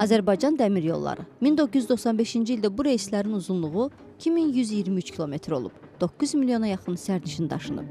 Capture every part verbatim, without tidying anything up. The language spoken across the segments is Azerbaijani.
Azərbaycan Dəmir Yolları min doqquz yüz doxsan beşinci ildə bu reyslərin uzunluğu iki min yüz iyirmi üç kilometr olub. doqquz milyona yaxın sərnişin daşınıb.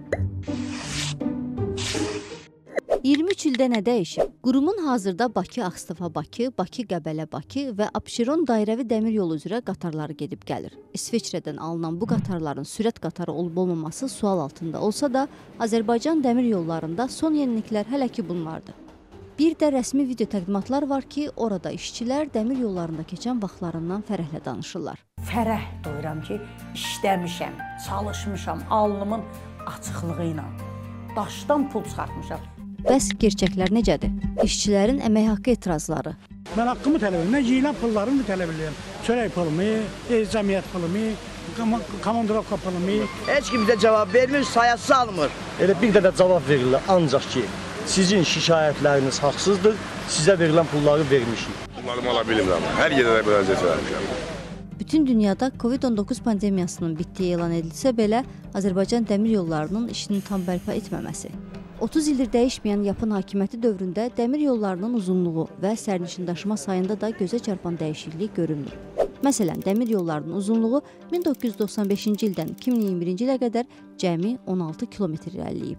iyirmi üç ildə nə dəyişib? Qurumun hazırda Bakı-Ağstafa-Bakı, Bakı-Qəbələ-Bakı və Abşeron dairəvi dəmir yolu üzrə qatarları gedib gəlir. İsveçrədən alınan bu qatarların sürət qatarı olub-olmaması sual altında olsa da, Azərbaycan Dəmir Yollarında son yeniliklər hələ ki bunlardır. Bir də rəsmi video təqdimatlar var ki, orada işçilər dəmir yollarında keçən vaxtlarından fərəhlə danışırlar. Fərəh duyuram ki, işləmişəm, çalışmışam, alnımın açıqlığı ilə, daşdan pul çıxartmışam. Bəs gerçəklər necədir? İşçilərin əmək haqqı etirazları. Mən haqqımı tələb edirəm, mən yeyilən pullarımı tələb edirəm. Çörək pulumu, cəmiyyət pulumu, komandirovka pulumu. Heç kim bizə cavab vermir, sayasız almır. Elə bir də cavab verirlər, ancaq ki, sizin şikayətləriniz haqsızdır, sizə verilən pulları vermişik. Pullarımı ala bilmirəm, hər yerdə də müraciət vermişəm. Bütün dünyada Covid on doqquz pandemiyasının bitdiyi elan edilsə belə, Azərbaycan Dəmir Yollarının işini tam bərpa etməməsi. otuz ildir dəyişməyən Yapon hakimiyyəti dövründə dəmir yollarının uzunluğu və sərnişin daşıma sayında da gözə çarpan dəyişiklik görünmür. Məsələn, dəmir yollarının uzunluğu min doqquz yüz doxsan beşinci ildən iki min iyirmi birinci ilə qədər cəmi on altı kilometr irəliləyib.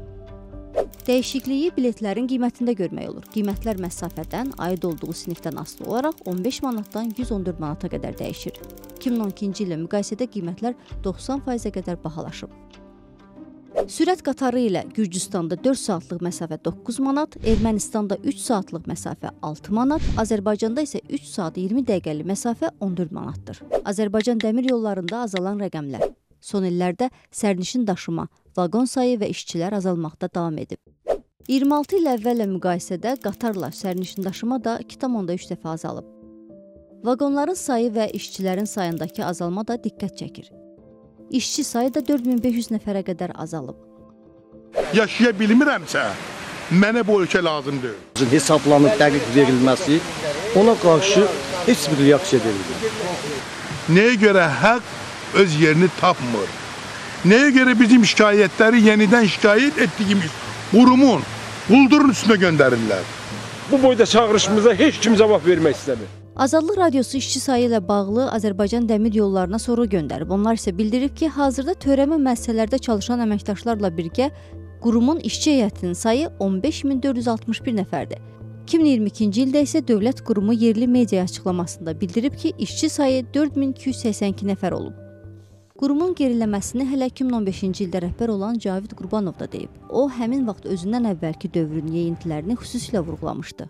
Dəyişikliyi biletlərin qiymətində görmək olur. Qiymətlər məsafədən, aid olduğu sinifdən asılı olaraq on beş manatdan yüz on dörd manata qədər dəyişir. iki min on ikinci ilə müqayisədə qiymətlər doxsan faizə qədər bahalaşıb. Sürət qatarı ilə Gürcüstanda dörd saatlıq məsafə doqquz manat, Ermənistanda üç saatlıq məsafə altı manat, Azərbaycanda isə üç saat iyirmi dəqiqəlik məsafə on dörd manatdır. Azərbaycan dəmir yollarında azalan rəqəmlər. Son illərdə sərnişin daşıma, vaqon sayı və işçilər azalmaqda davam edib. iyirmi altı il əvvəllə müqayisədə qatarla sərnişin daşıma da iki tam onda üç dəfə azalıb. Vaqonların sayı və işçilərin sayındakı azalma da diqqət çəkir. İşçi sayı da dörd min beş yüz nəfərə qədər azalıb. Yaşaya bilmirəmsə, mənə bu ölkə lazımdır. Hesablanıb dəqiq verilməsi ona qarşı heç bir reaksiya verilmir. Nəyə görə haqq öz yerini tapmır? Nəyə görə bizim şikayətləri yenidən şikayət etdiyimiz qurumun, quldurun üstünə göndərirlər? Bu boyda çağırışımıza heç kim cavab vermək istəmir. Azadlıq Radiosu işçi sayı ilə bağlı Azərbaycan Dəmir Yollarına soru göndərib. Onlar isə bildirib ki, hazırda törəmə müəssisələrdə çalışan əməkdaşlarla birgə qurumun işçi heyətinin sayı on beş min dörd yüz altmış bir nəfərdir. iki min iyirmi ikinci ildə isə dövlət qurumu yerli media açıqlamasında bildirib ki, işçi sayı dörd min iki yüz səksən iki nəfər olub. Qurumun geriləməsini hələ iki min on beşinci ildə rəhbər olan Cavid Qurbanov da deyib. O, həmin vaxt özündən əvvəlki dövrün yeyintilərini xüsusilə vurğulamışdı.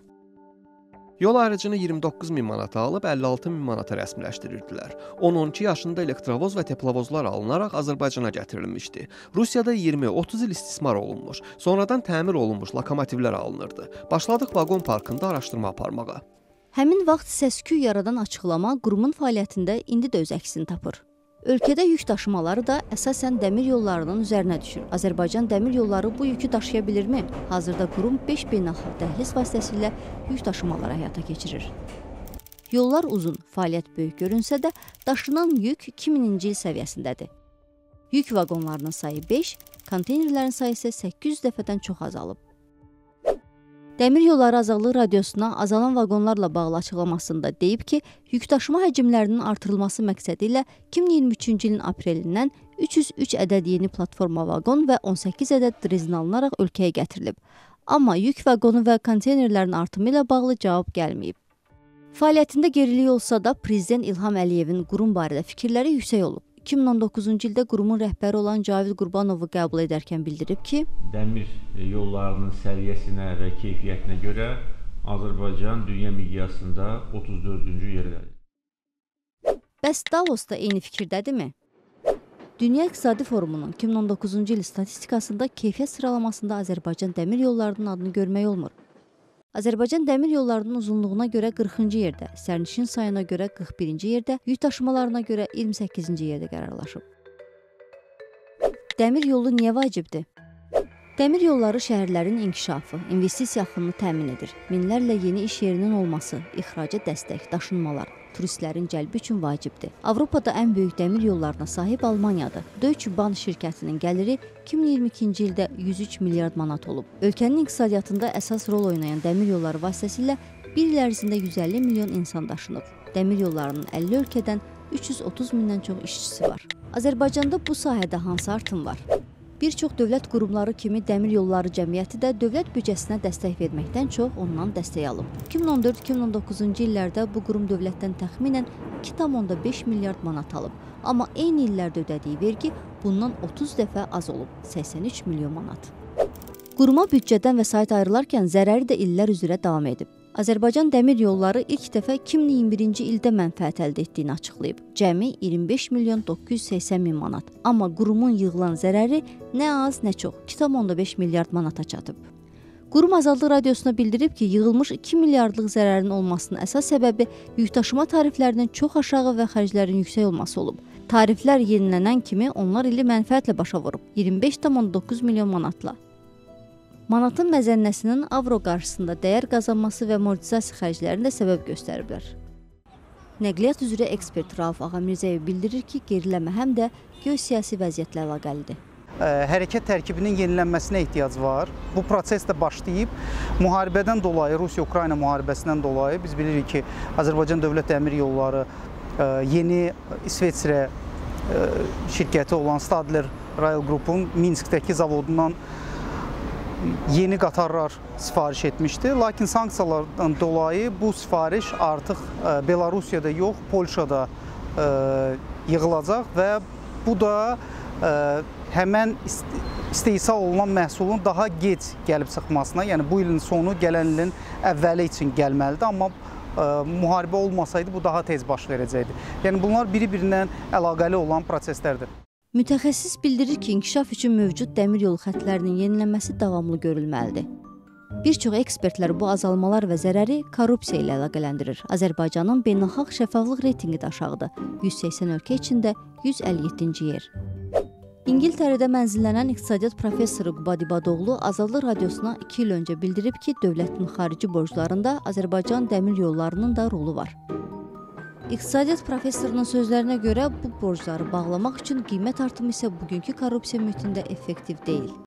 Yol ayrıcını iyirmi doqquz min manata alıb əlli altı min manata rəsmiləşdirirdilər. on on iki yaşında elektrovoz və teplovozlar alınaraq Azərbaycana gətirilmişdi. Rusiyada iyirmi otuz il istismar olunmuş, sonradan təmir olunmuş lokomotivlər alınırdı. Başladıq vaqon parkında araşdırma aparmağa. Həmin vaxt səs-küy yaradan açıqlama qurumun fəaliyyətində indi də öz əksini tapır. Ölkədə yük daşımaları da əsasən dəmir yollarının üzərinə düşür. Azərbaycan Dəmir Yolları bu yükü daşıya bilirmi? Hazırda qurum beş beynəlxalq dəhliz vasitəsilə yük daşımaları həyata keçirir. Yollar uzun, fəaliyyət böyük görünsə də, daşınan yük iki mininci il səviyyəsindədir. Yük vaqonlarının sayı beş, konteynerlərin sayı isə səkkiz yüz dəfədən çox azalıb. Dəmir Yolları Azadlıq Radiosuna azalan vaqonlarla bağlı açıqlamasında deyib ki, yük daşıma həcmlərinin artırılması məqsədi ilə iki min iyirmi üçüncü ilin aprelindən üç yüz üç ədəd yeni platforma vaqon və on səkkiz ədəd drizin alınaraq ölkəyə gətirilib. Amma yük vaqonu və konteynerlərin artımı ilə bağlı cavab gəlməyib. Fəaliyyətində gerilik olsa da, Prezident İlham Əliyevin qurum barədə fikirləri yüksək olub. iki min on doqquzuncu ildə qurumun rəhbəri olan Cavid Qurbanovu qəbul edərkən bildirib ki, dəmir yollarının səviyyəsinə və keyfiyyətinə görə Azərbaycan dünya miqyasında otuz dördüncü yerdədir. Bəs Davosda eyni fikirdədirmi? Dünya İqtisadi Forumunun iki min on doqquzuncu il statistikasında keyfiyyət sıralamasında Azərbaycan Dəmir Yollarının adını görmək olmur. Azərbaycan Dəmir Yollarının uzunluğuna görə qırxıncı yerdə, sərnişin sayına görə qırx birinci yerdə, yük daşımalarına görə iyirmi səkkizinci yerdə qərarlaşıb. Dəmir yolu niyə vacibdir? Dəmir yolları şəhərlərin inkişafı, investisiya axınını təmin edir. Minlərlə yeni iş yerinin olması, ixraca dəstək, daşınmalar, turistlərin cəlbi üçün vacibdir. Avropada ən böyük dəmir yollarına sahib Almaniyadır. Deutsche Bahn şirkətinin gəliri iki min iyirmi ikinci ildə yüz üç milyard manat olub. Ölkənin iqtisadiyyatında əsas rol oynayan dəmir yolları vasitəsilə bir il ərzində yüz əlli milyon insan daşınıb. Dəmir yollarının əlli ölkədən üç yüz otuz mindən çox işçisi var. Azərbaycanda bu sahədə hansı artım var? Bir çox dövlət qurumları kimi Dəmir Yolları Cəmiyyəti də dövlət büdcəsinə dəstək verməkdən çox ondan dəstək alıb. iki min on dörd iki min on doqquzuncu illərdə bu qurum dövlətdən təxminən iki tam beş milyard manat alıb. Amma eyni illərdə ödədiyi vergi bundan otuz dəfə az olub, səksən üç milyon manat. Quruma büdcədən vəsait ayrılarkən zərəri də illər üzrə davam edib. Azərbaycan Dəmir Yolları ilk dəfə iki min iyirmi birinci ildə mənfəət əldə etdiyini açıqlayıb. Cəmi iyirmi beş milyon doqquz yüz səksən min manat. Amma qurumun yığılan zərəri nə az, nə çox, iki tam beş milyard manata çatıb. Qurum Azadlıq Radiosuna bildirib ki, yığılmış iki milyardlıq zərərin olmasının əsas səbəbi yükdaşıma tariflərinin çox aşağı və xərclərin yüksək olması olub. Tariflər yenilənən kimi onlar ili mənfəətlə başa vurub, iyirmi beş tam doqquz milyon manatla. Manatın məzənnəsinin avro qarşısında dəyər qazanması və amortizasiya xərclərini də səbəb göstəriblər. Nəqliyyat üzrə ekspert Rauf Ağamirzəyev bildirir ki, geriləmə həm də geosiyasi vəziyyətlə əlaqəlidir. Hərəkət tərkibinin yenilənməsinə ehtiyac var. Bu proses də başlayıb. Müharibədən dolayı, Rusiya-Ukrayna müharibəsindən dolayı biz bilirik ki, Azərbaycan Dövlət Dəmir Yolları yeni İsveçrə şirkəti olan Stadler Rail Group'un Minskdəki zavodundan yeni qatarlar sifariş etmişdi. Lakin sanksiyalardan dolayı bu sifariş artıq Belarusiyada yox, Polşada yığılacaq və bu da həmən istehsal olunan məhsulun daha gec gəlib çıxmasına, yəni bu ilin sonu gələn ilin əvvəli üçün gəlməlidir. Amma müharibə olmasaydı bu daha tez baş verəcəkdi. Yəni bunlar biri-birindən əlaqəli olan proseslərdir. Mütəxəssis bildirir ki, inkişaf üçün mövcud dəmir yolu xətlərinin yenilənməsi davamlı görülməlidir. Bir çox ekspertlər bu azalmalar və zərəri korrupsiya ilə əlaqələndirir. Azərbaycanın beynəlxalq şəffaflıq reytinqi də aşağıdır. yüz səksən ölkə içində yüz əlli yeddinci yer. İngiltərədə mənzillənən iqtisadiyyat professoru Qubad İbadoğlu Azadlıq Radiosuna iki il öncə bildirib ki, dövlətin xarici borclarında Azərbaycan dəmir yollarının da rolu var. İqtisadiyyat professorunun sözlərinə görə bu borcları bağlamaq üçün qiymət artımı isə bugünkü korrupsiya mühitində effektiv deyil.